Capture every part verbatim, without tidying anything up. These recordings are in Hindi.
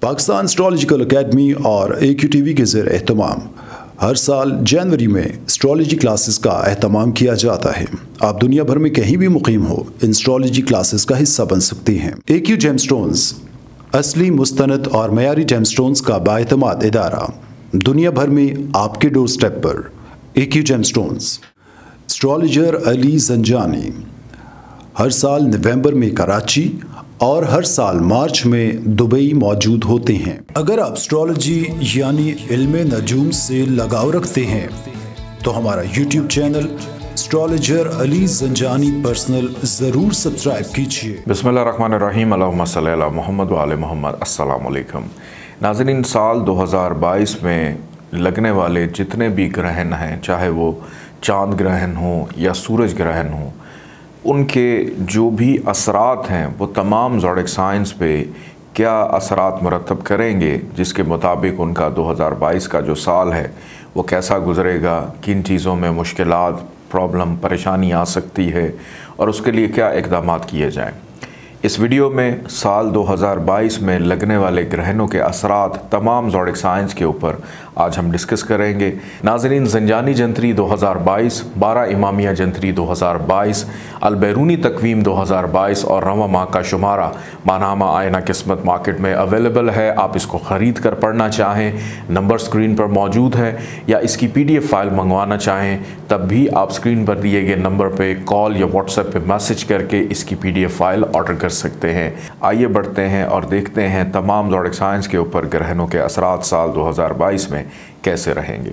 पाकिस्तान एस्ट्रोलॉजिकल एकेडमी और ए क्यू टी वी के ज़ेर एहतमाम हर साल जनवरी में एस्ट्रोलॉजी क्लासेस का एहतमाम किया जाता है। आप दुनिया भर में कहीं भी मुकीम हो, इन एस्ट्रोलॉजी क्लासेस का हिस्सा बन सकते हैं। ए क्यू जेमस्टोन्स असली, मुस्तनद और मयारी जेमस्टोन्स का बाएतमाद इदारा, दुनिया भर में आपके डोर स्टेप पर। A Q gemstones. Astrologer Ali Janjani हर साल नवंबर में कराची और हर साल मार्च में दुबई मौजूद होते हैं। अगर आप एस्ट्रोलॉजी यानी इल्म नजूम से लगाव रखते हैं तो हमारा YouTube channel astrologer Ali Janjani personal ज़रूर सब्सक्राइब कीजिए। बिस्मिल्लाहिर्रहमानिर्रहीम, अल्लाहुम्मा सल्ली अला मोहम्मद व आले मोहम्मद। अस्सलाम वालेकुम नाज़रीन, साल दो हज़ार बाईस में लगने वाले जितने भी ग्रहण हैं, चाहे वो चाँद ग्रहण हो या सूरज ग्रहण हो, उनके जो भी असरात हैं वो तमाम ज़ोडिएक साइंस पे क्या असरात मुरतब करेंगे, जिसके मुताबिक उनका दो हज़ार बाईस का जो साल है वो कैसा गुज़रेगा, किन चीज़ों में मुश्किलात, प्रॉब्लम, परेशानी आ सकती है और उसके लिए क्या इक़दाम किए जाएं। इस वीडियो में साल दो हज़ार बाईस में लगने वाले ग्रहणों के असरात तमाम ज़ोडिएक साइंस के ऊपर आज हम डिस्कस करेंगे। नाज़रीन, ज़ंजानी जंतरी दो हज़ार बाईस, बारह इमामिया जंतरी दो हज़ार बाईस, अलबैरूनी तकवीम दो हज़ार बाईस और रवा माह का शुमारा मानामा आयना किस्मत मार्केट में अवेलेबल है। आप इसको ख़रीद कर पढ़ना चाहें, नंबर स्क्रीन पर मौजूद है, या इसकी पी डी एफ फाइल मंगवाना चाहें तब भी आप स्क्रीन पर दिए गए नंबर पर कॉल या व्हाट्सएप पर मैसेज करके इसकी P D F file order कर सकते हैं। आइए बढ़ते हैं और देखते हैं तमाम ज़ोडिएक साइंस के ऊपर ग्रहणों के असरात साल दो हज़ार बाईस में कैसे रहेंगे।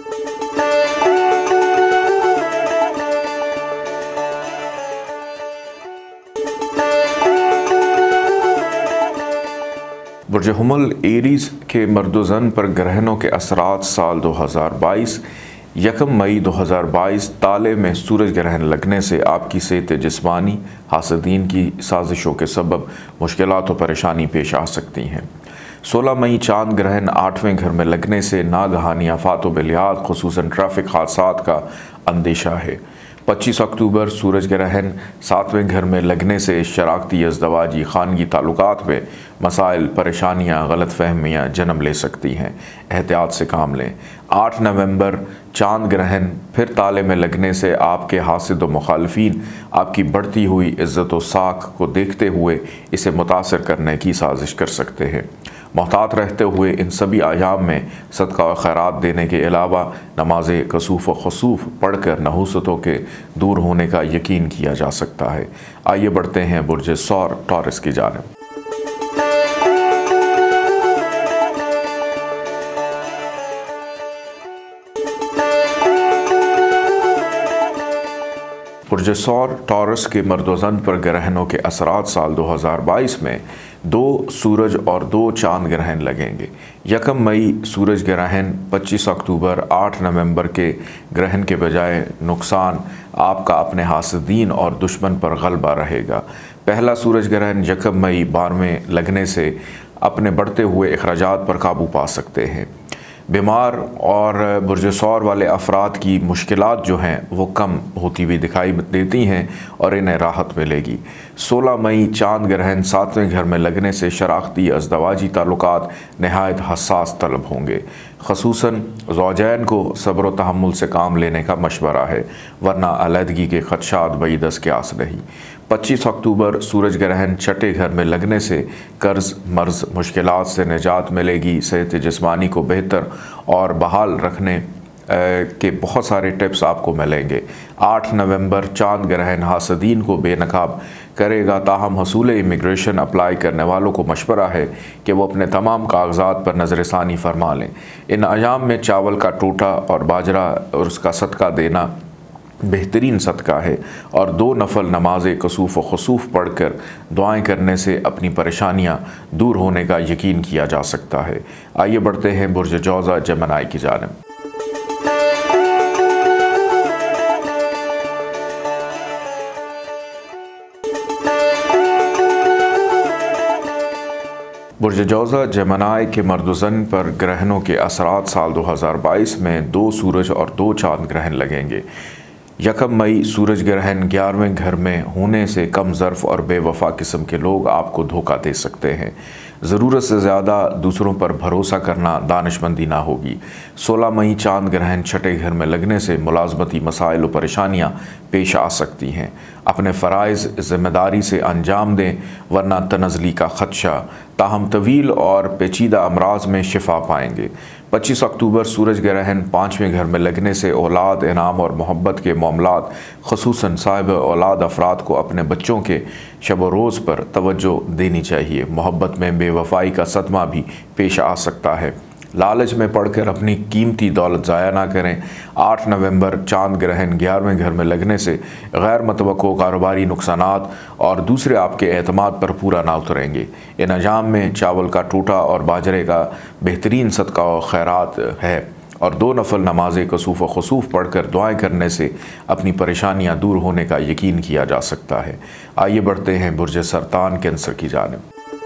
बुर्ज हुमल एरीज के मर्दुज़न पर ग्रहणों के असरात साल दो हज़ार बाईस। यकम मई दो हज़ार बाईस ताले में सूरज ग्रहण लगने से आपकी सेहत जिस्मानी, हासदीन की साजिशों के सबब मुश्किलात और परेशानी पेश आ सकती हैं। सोलह मई चाँद ग्रहण आठवें घर में लगने से नागहानी आफात व बलियात, खुसूसन ट्रैफिक हादसात का अंदेशा है। पच्चीस अक्टूबर सूरज ग्रहण सातवें घर में लगने से शराकती अज़दवाजी, खानगी ताल्लुकात में मसाइल, परेशानियाँ, गलत फहमियाँ जन्म ले सकती हैं। एहतियात से काम लें। आठ नवंबर चाँद ग्रहण फिर ताले में लगने से आपके हासिद व मुखालफीन आपकी बढ़ती हुई इज़्ज़त व साख को देखते हुए इसे मुतासर करने की साजिश कर सकते हैं। मोहतात रहते हुए इन सभी आयाम में सदका व खैरात देने के अलावा नमाज कसूफ़ व खसूफ़ पढ़ कर नहूसतों के दूर होने का यकीन किया जा सकता है। आइए बढ़ते हैं बुर्ज सौर टॉरस की जानिब। बुर्ज सौर टॉरस के मर्दोज़न पर ग्रहणों के असरात साल दो हज़ार बाईस में दो सूरज और दो चाँद ग्रहण लगेंगे। यकम मई सूरज ग्रहण, पच्चीस अक्टूबर, आठ नवंबर के ग्रहण के बजाय नुकसान आपका अपने हासदीन और दुश्मन पर गलबा रहेगा। पहला सूरज ग्रहण यकम मई बारहवें लगने से अपने बढ़ते हुए अखराजात पर काबू पा सकते हैं। बीमार और बुर्ज सौर वाले अफराद की मुश्किलात जो हैं वो कम होती हुई दिखाई देती हैं और इन्हें राहत मिलेगी। सोलह मई चाँद ग्रहण सातवें घर में लगने से शराख्ती अज़दवाजी ताल्लुकात नहायत हसास तलब होंगे। ख़ुसूसन ज़ौजैन को सब्र व तहम्मुल से काम लेने का मशवरा है, वरना अलहदगी के ख़दशात बईदस के आस नहीं। पच्चीस अक्टूबर सूरज ग्रहण छठे घर में लगने से कर्ज, मर्ज, मुश्किलात से निजात मिलेगी। सेहत जिस्मानी को बेहतर और बहाल रखने के बहुत सारे टिप्स आपको मिलेंगे। आठ नवंबर चाँद ग्रहण हासदीन को बेनकाब करेगा, ताहम हसूल इमिग्रेशन अप्लाई करने वालों को मशवरा है कि वो अपने तमाम कागजात पर नज़रसानी फरमा लें। इन अयाम में चावल का टोटा और बाजरा और उसका सदका देना बेहतरीन सदका है और दो नफल नमाज कसूफ़ व खसूफ़ पढ़ कर दुआएँ करने से अपनी परेशानियाँ दूर होने का यकीन किया जा सकता है। आइए बढ़ते हैं बुर्ज जौज़ा जेमिनी की जानिब। बुर्ज जौज़ा जेमिनी के मर्दुज़न पर ग्रहणों के असरात साल दो हज़ार बाईस में दो सूरज और दो चाँद ग्रहण लगेंगे। यकम मई सूरज ग्रहण ग्यारहवें घर में होने से कम ज़र्फ़ और बेवफा किस्म के लोग आपको धोखा दे सकते हैं। ज़रूरत से ज़्यादा दूसरों पर भरोसा करना दानिशमंदी ना होगी। सोलह मई चांद ग्रहण छठे घर में लगने से मुलाजमती मसाइल और परेशानियाँ पेश आ सकती हैं। अपने फ़राइज़ ज़िम्मेदारी से अंजाम दें वरना तनज़ली का ख़दशा। ताहम तवील और पेचीदा अमराज में शिफा पाएंगे। पच्चीस अक्टूबर सूरज ग्रहण पाँचवें घर में लगने से औलाद, इनाम और मोहब्बत के मामलात, ख़ुसूसन साहिब औलाद अफराद को अपने बच्चों के शब रोज़ पर तवज्जो देनी चाहिए। मोहब्बत में बेवफाई का सदमा भी पेश आ सकता है। लालच में पड़कर अपनी कीमती दौलत ज़ाया ना करें। आठ नवंबर चांद ग्रहण ग्यारहवें घर में लगने से गैर मतवक्को कारोबारी नुकसानात और दूसरे आपके एतमाद पर पूरा ना उतरेंगे। इन अजाम में चावल का टूटा और बाजरे का बेहतरीन सदका और खैरात है और दो नफल नमाज़ें कसूफ़ व खसूफ़ पढ़कर दुआएं करने से अपनी परेशानियां दूर होने का यकीन किया जा सकता है। आइए बढ़ते हैं बुर्ज सरतान कैंसर की जानिब।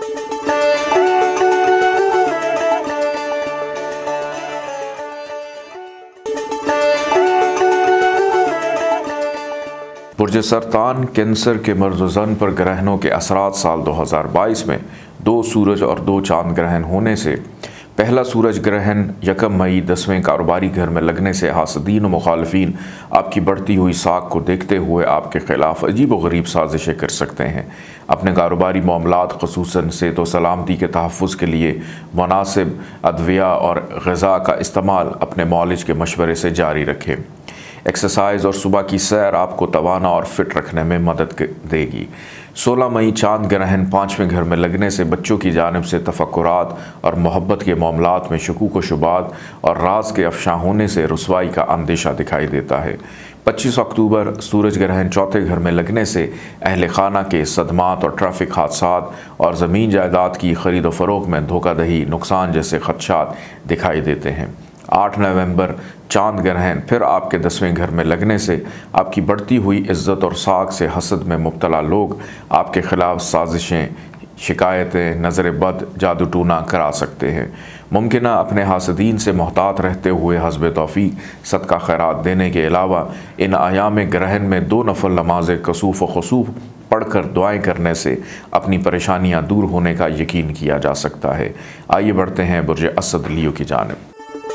बुर्ज सरतान कैंसर के मर्द-ओ-ज़न पर ग्रहणों के असरात साल दो हज़ार बाईस में दो सूरज और दो चांद ग्रहण होने से पहला सूरज ग्रहण यकम मई दसवें कारोबारी घर में लगने से हासदीन और मुखालफीन आपकी बढ़ती हुई साख को देखते हुए आपके खिलाफ अजीब व गरीब साजिशें कर सकते हैं। अपने कारोबारी मामलात ख़ुसूसन सेहत व सलामती के तहफ़्फ़ुज़ के लिए मुनासिब अद्विया और ग़िज़ा का इस्तेमाल अपने मौलिज के मशवरे से जारी रखें। एक्सरसाइज और सुबह की सैर आपको तवाना और फिट रखने में मदद देगी। सोलह मई चांद ग्रहण पाँचवें घर में लगने से बच्चों की जानिब से तफक्कुरात और मोहब्बत के मामलात में शकूक व शुबात और राज के अफशा होने से रुसवाई का अंदेशा दिखाई देता है। पच्चीस अक्टूबर सूरज ग्रहण चौथे घर में लगने से अहल खाना के सदमात और ट्रैफिक हादसात और ज़मीन जायदाद की खरीद व फरोख्त में धोखाधही, नुकसान जैसे खदशात दिखाई देते हैं। आठ नवंबर चांद ग्रहण फिर आपके दसवें घर में लगने से आपकी बढ़ती हुई इज्जत और साख से हसद में मुब्तला लोग आपके खिलाफ साजिशें, शिकायतें, नज़र बद, जादू टूना करा सकते हैं। मुमकिन अपने हासदीन से मोहतात रहते हुए हस्ब तौफीक सदका खैरात देने के अलावा इन आयाम ग्रहण में दो नफल नमाज़ें कसूफ़ व खसूफ़ पढ़कर दुआएं करने से अपनी परेशानियां दूर होने का यकीन किया जा सकता है। आइए बढ़ते हैं बुर्ज असद लियो की जानिब।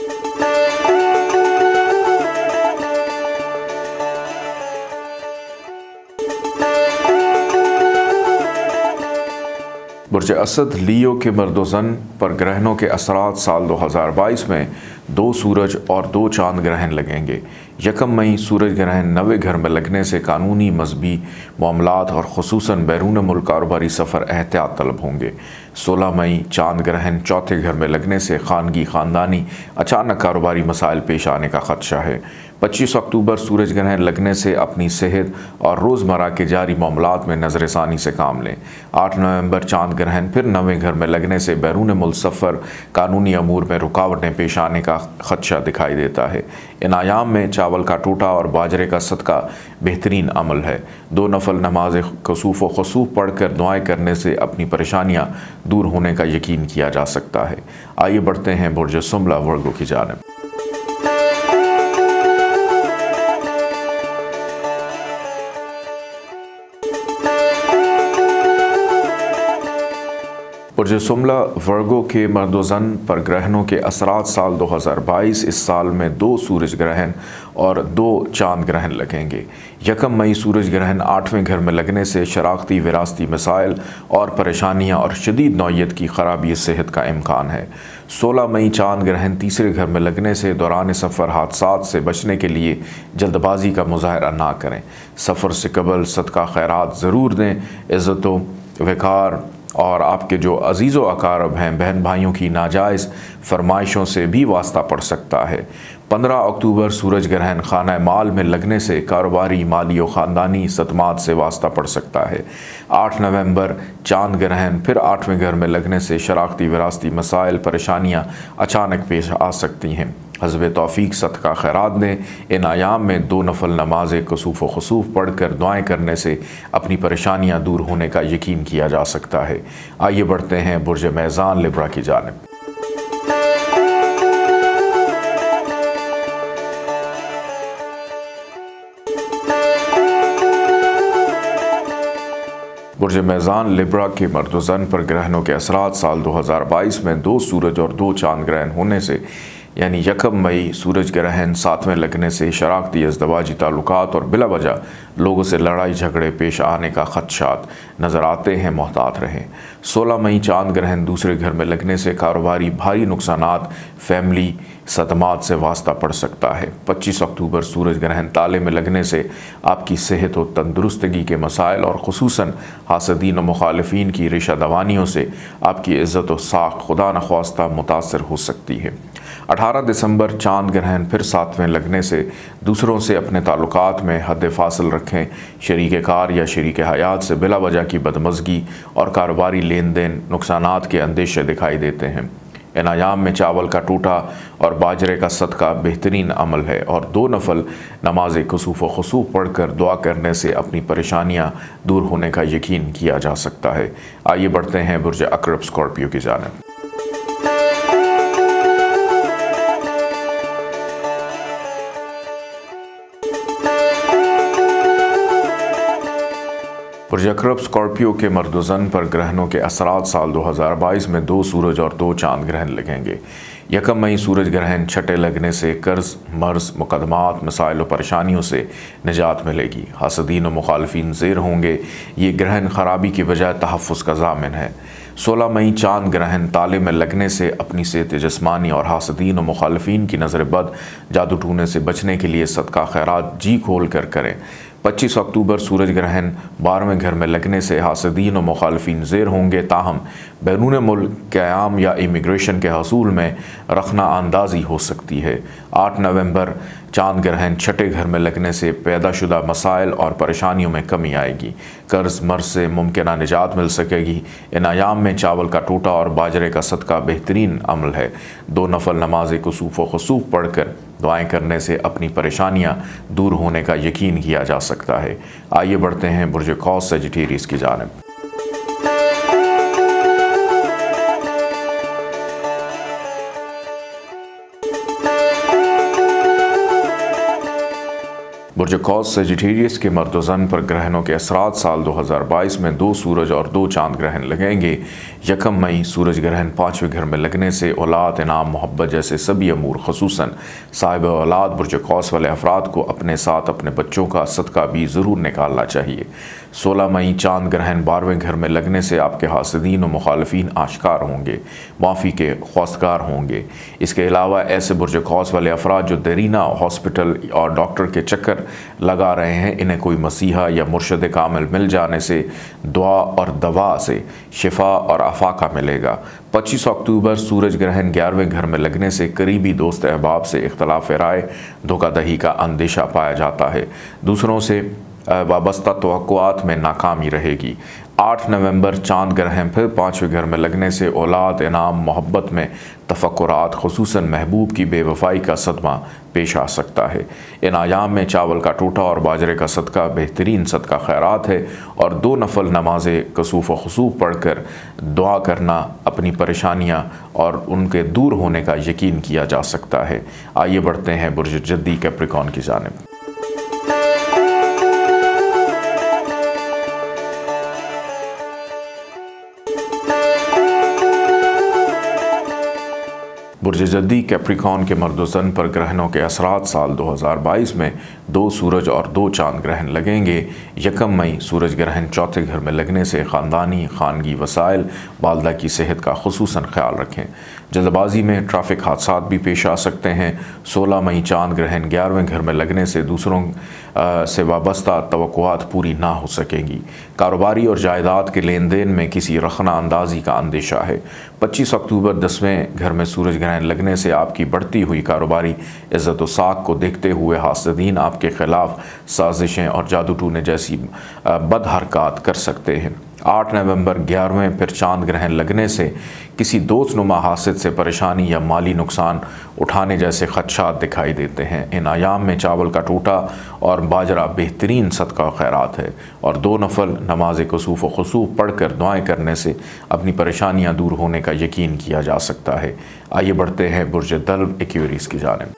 बुर्ज असद लियो के मर्द-ओ-ज़न पर ग्रहणों के असरात साल दो हज़ार बाईस में दो सूरज और दो चांद ग्रहण लगेंगे। यकम मई सूरज ग्रहण नवे घर में लगने से कानूनी, मजहबी मामलात और ख़ुसूसन बैरून मुल्क कारोबारी सफ़र एहतियात तलब होंगे। सोलह मई चांद ग्रहण चौथे घर में लगने से खानगी, ख़ानदानी अचानक कारोबारी मसाइल पेश आने का ख़दशा है। पच्चीस अक्टूबर सूरज ग्रहण लगने से अपनी सेहत और रोज़मर्रा के जारी मामलात में नज़रसानी से काम लें। आठ नवंबर चांद ग्रहण फिर नवे घर में लगने से बैरून मुल्क सफ़र, कानूनी अमूर में रुकावटें पेश आने का ख़दशा दिखाई देता है। इन आयाम में चावल का टूटा और बाजरे का सदका बेहतरीन अमल है। दो नफल नमाज कसूफ़ व खसूफ़ पढ़कर दुआएं करने से अपनी परेशानियां दूर होने का यकीन किया जा सकता है। आइए बढ़ते हैं बुर्ज सुमला वर्गो की जानिब। बुर्ज सुमला वर्गो के मर्द-ओ-ज़न पर ग्रहणों के असरात साल दो हज़ार बाईस इस साल में दो सूरज ग्रहण और दो चांद ग्रहण लगेंगे। यकम मई सूरज ग्रहण आठवें घर में लगने से शराख्ती, विरासती मसाइल और परेशानियां और शदीद नौइयत की खराबी सेहत का इम्कान है। सोलह मई चांद ग्रहण तीसरे घर में लगने से दौरान सफ़र हादसात से बचने के लिए जल्दबाजी का मुजाहरा ना करें। सफ़र से कबल सदका खैरात ज़रूर दें। इज़्ज़तो, वक़ार और आपके जो अजीज़ो अकारब हैं, बहन भाइयों की नाजायज़ फरमाइशों से भी वास्ता पड़ सकता है। पंद्रह अक्टूबर सूरज ग्रहण खाना माल में लगने से कारोबारी, माली और ख़ानदानी सदमात से वास्ता पड़ सकता है। आठ नवंबर चांद ग्रहण फिर आठवें घर में लगने से शराख्ती, विरासती मसाइल, परेशानियाँ अचानक पेश आ सकती हैं। हस्ब तौफीक सदका खैरात दें। इन आयाम में दो नफल नमाज़ें कसूफ़ व खसूफ़ पढ़कर दुआएं करने से अपनी परेशानियां दूर होने का यकीन किया जा सकता है। आइए बढ़ते हैं बुर्ज मैज़ान लिब्रा की जानिब। बुर्ज मेज़ान लिब्रा के मर्द-ओ-ज़न पर ग्रहणों के असरात साल दो हज़ार बाईस में दो सूरज और दो चांद ग्रहण होने से यानी यकम मई सूरज ग्रहण सातवें लगने से शराकती अज़दवाजी ताल्लुकात और बिला वजह लोगों से लड़ाई झगड़े पेश आने का खदशात नज़र आते हैं, मोहतात रहें। सोलह मई चांद ग्रहण दूसरे घर में लगने से कारोबारी भारी नुकसानात, फैमिली सदमात से वास्ता पड़ सकता है। पच्चीस अक्टूबर सूरज ग्रहण ताले में लगने से आपकी सेहत और तंदुरुस्तगी के मसाइल और खुसूसन हासदीन और मुखालिफिन की रिशा दवानियों से आपकी इज़्ज़त और साख खुदा नख्वास्ता मुतासर हो सकती है। अठारह दिसंबर चांद ग्रहण फिर सातवें लगने से दूसरों से अपने ताल्लुकात में हद फासिल रखें। शरीक कार या शरीक हयात से बिला वजह की बदमज़गी और कारोबारी लेन देन नुकसानात के अंदेशे दिखाई देते हैं। इन अयाम में चावल का टूटा और बाजरे का सदका बेहतरीन अमल है और दो नफल नमाज कुसूफ़ व खुसूफ़ पढ़ कर दुआ करने से अपनी परेशानियाँ दूर होने का यकीन किया जा सकता है। आइए बढ़ते हैं बुर्ज अक़रब स्कॉर्पियो की जानिब। बुर्ज अक़रब स्कॉर्पियो के मर्द-ओ-ज़न पर ग्रहणों के असरात साल दो हज़ार बाईस में दो सूरज और दो चांद ग्रहण लगेंगे। यकम मई सूरज ग्रहण छठे लगने से कर्ज, मर्ज, मुकदमात, मसाइल और परेशानियों से निजात मिलेगी। हासदीन और मुखालिफिन ज़ेर होंगे। ये ग्रहण ख़राबी की बजाय तहफ़्फ़ुज़ का ज़ामिन है। सोलह मई चांद ग्रहण ताले में लगने से अपनी सेहत जिस्मानी और हासदीन और मुखालिफिन की नज़र बद, जादू टूने से बचने के लिए सदका खैरात जी खोल कर करें। पच्चीस अक्टूबर सूरज ग्रहण बारहवें घर में लगने से हासदीन और मुखालिफिन ज़ेर होंगे, ताहम बैरून मुल्क क़याम या इमिग्रेशन के हसूल में रखना अंदाज़ी हो सकती है। आठ नवंबर चांद ग्रहण छठे घर में लगने से पैदाशुदा मसाइल और परेशानियों में कमी आएगी। कर्ज मर्ज से मुमकिन निजात मिल सकेगी। इन अयाम में चावल का टूटा और बाजरे का सदका बेहतरीन अमल है। दो नफल नमाज कुसूफ़ व खुसूफ़ पढ़ कर दुआएँ करने से अपनी परेशानियाँ दूर होने का यकीन किया जा सकता है। आइए बढ़ते हैं बुर्ज कौस सजिटेरियस की जानिब। बुर्ज कौस सजिटेरियस के मर्द-ओ-ज़न पर ग्रहणों के असरात साल दो हज़ार बाईस में दो सूरज और दो चांद ग्रहण लगेंगे। यकम मई सूरज ग्रहण पाँचवें घर में लगने से औलाद, इनाम, मोहब्बत जैसे सभी अमूर खुसूसन साहिब औलाद बुर्ज कौस वाले अफराद को अपने साथ अपने बच्चों का सदका भी ज़रूर निकालना चाहिए। सोलह मई चांद ग्रहण बारहवें घर में लगने से आपके हासदीन और मुखालिफिन आश्कार होंगे, माफ़ी के ख्वास्तगार होंगे। इसके अलावा ऐसे बुर्ज कौस वाले अफराद जो देरीना हॉस्पिटल और डॉक्टर के चक्कर लगा रहे हैं, इन्हें कोई मसीहा या मुर्शद कामिल मिल जाने से दुआ और दवा से शिफा और अफाका मिलेगा। पच्चीस अक्टूबर सूरज ग्रहण ग्यारहवें घर में लगने से करीबी दोस्त अहबाब से इख्तलाफ राय, धोखाधड़ी का अंदेशा पाया जाता है। दूसरों से वाबस्ता तवक्कुआत में नाकामी रहेगी। आठ नवंबर चांद ग्रहण फिर पाँचवें घर में लगने से औलाद, इनाम, मोहब्बत में तफक्कुरात, खुसूसन महबूब की बेवफाई का सदमा पेश आ सकता है। इन आयाम में चावल का टूटा और बाजरे का सदका बेहतरीन सदका खैरात है और दो नफल नमाज कसूफ़ व खुसूफ़ पढ़ कर दुआ करना अपनी परेशानियाँ और उनके दूर होने का यकीन किया जा सकता है। आइए बढ़ते हैं बुर्ज जद्दी कैप्रिकॉर्न की जानिब। बुर्ज जद्दी कैप्रिकॉर्न के मर्द-ओ-ज़न पर ग्रहणों के असरात साल दो हज़ार बाईस में दो सूरज और दो चांद ग्रहण लगेंगे। यकम मई सूरज ग्रहण चौथे घर में लगने से ख़ानदानी खानगी वसाइल, वालदा की सेहत का खुसूसन ख्याल रखें। जल्दबाजी में ट्रैफिक हादसात भी पेश आ सकते हैं। सोलह मई चांद ग्रहण ग्यारहवें घर में लगने से दूसरों आ, से वाबस्ता तवक्कुआत पूरी ना हो सकेंगी। कारोबारी और जायदाद के लेन देन में किसी रखना अंदाजी का अंदेशा है। पच्चीस अक्टूबर दसवें घर में सूरज ग्रहण लगने से आपकी बढ़ती हुई कारोबारी इज़्ज़त व साख को देखते हुए हासदीन आपके ख़िलाफ़ साजिशें और जादू टूने जैसी बद हरकत कर सकते हैं। आठ नवंबर ग्यारहवें फिर चांद ग्रहण लगने से किसी दोस्त नुमा हासिद से परेशानी या माली नुकसान उठाने जैसे खदशात दिखाई देते हैं। इन आयाम में चावल का टूटा और बाजरा बेहतरीन सदका खैरात है और दो नफल नमाज कुसूफ़ व खुसूफ़ पढ़ कर दुआएँ करने से अपनी परेशानियाँ दूर होने का यकीन किया जा सकता है। आइए बढ़ते हैं बुर्ज दल्व एक्वेरियस की जानिब।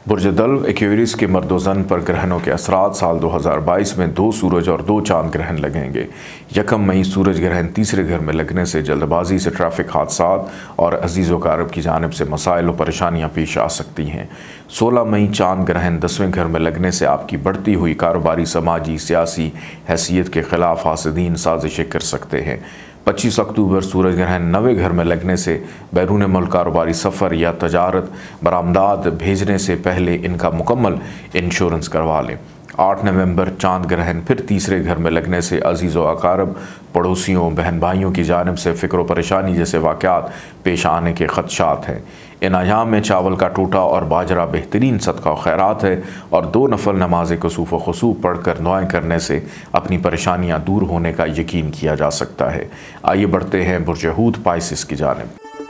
बुर्ज दल्व एक्वेरियस के मर्दोजन पर ग्रहणों के असरात साल दो हज़ार बाईस में दो सूरज और दो चांद ग्रहण लगेंगे। यकम मई सूरज ग्रहण तीसरे घर में लगने से जल्दबाजी से ट्रैफिक हादसात और अजीज़ व कारब की जानिब से मसाइल और परेशानियाँ पेश आ सकती हैं। सोलह मई चांद ग्रहण दसवें घर में लगने से आपकी बढ़ती हुई कारोबारी, समाजी, सियासी हैसियत के ख़िलाफ़ हासिदीन साजिशें कर सकते हैं। पच्चीस अक्टूबर सूरज ग्रहण नवे घर में लगने से बैरून मुल्क कारोबारी सफ़र या तजारत बरामदात भेजने से पहले इनका मुकम्मल इंश्योरेंस करवा लें। आठ नवंबर चांद ग्रहण फिर तीसरे घर में लगने से अजीज़ व अकारब, पड़ोसियों, बहन भाइयों की जानिब से फ़िक्र व परेशानी जैसे वाक़यात पेश आने के ख़दशात हैं। इन अयाम में चावल का टोटा और बाजरा बेहतरीन सदका व खैरात है और दो नफल नमाज कसूफ़ व खसूफ़ पढ़ कर दुआएँ करने से अपनी परेशानियाँ दूर होने का यकीन किया जा सकता है। आइए बढ़ते हैं बुर्ज हूत पाइसिस की जानिब।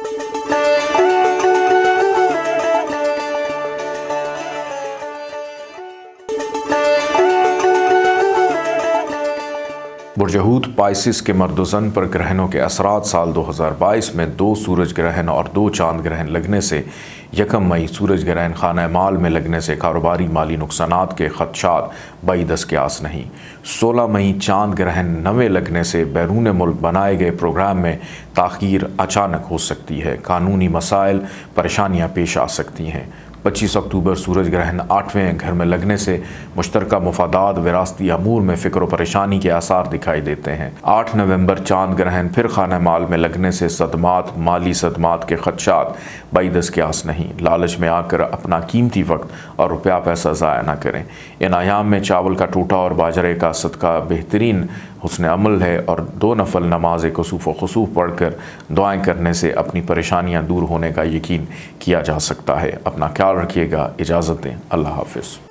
बुर्ज हूत पाइसिस के मर्दोजन पर ग्रहणों के असरात साल दो हज़ार बाईस में दो सूरज ग्रहण और दो चांद ग्रहण लगने से यकम मई सूरज ग्रहण खाना माल में लगने से कारोबारी माली नुकसानात के खदशात बई दस के आस नहीं। सोलह मई चांद ग्रहण नवे लगने से बैरून मुल्क बनाए गए प्रोग्राम में ताख़ीर अचानक हो सकती है। कानूनी मसाइल, परेशानियाँ पेश आ सकती हैं। पच्चीस अक्टूबर सूरज ग्रहण आठवें घर में लगने से मुश्तरका मुफादात, विरासती अमूर में फ़िक्र व परेशानी के आसार दिखाई देते हैं। आठ नवंबर चांद ग्रहण फिर खाना माल में लगने से सदमात, माली सदमात के खदशात बई दस के आस नहीं। लालच में आकर अपना कीमती वक्त और रुपया पैसा ज़ाया न करें। इन अयाम में चावल का टोटा और बाजरे का सदका बेहतरीन हुस्न अमल है और दो नफल नमाज कसूफ़ व खसूफ़ पढ़ कर दुआएँ करने से अपनी परेशानियाँ दूर होने का यकीन किया जा सकता है। अपना ख्याल रखिएगा। इजाज़त दें। अल्लाह हाफ़िज़।